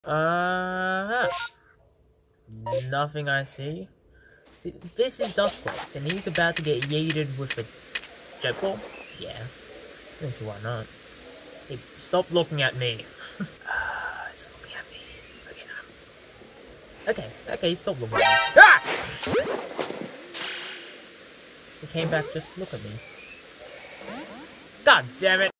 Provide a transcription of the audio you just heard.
Nothing I see. See, this is Dusclops, and he's about to get yeeted with a jet ball? Yeah. I don't see why not. Hey, stop looking at me. It's looking at me. Okay, stop looking at me. Ah! He came back just to look at me. God damn it!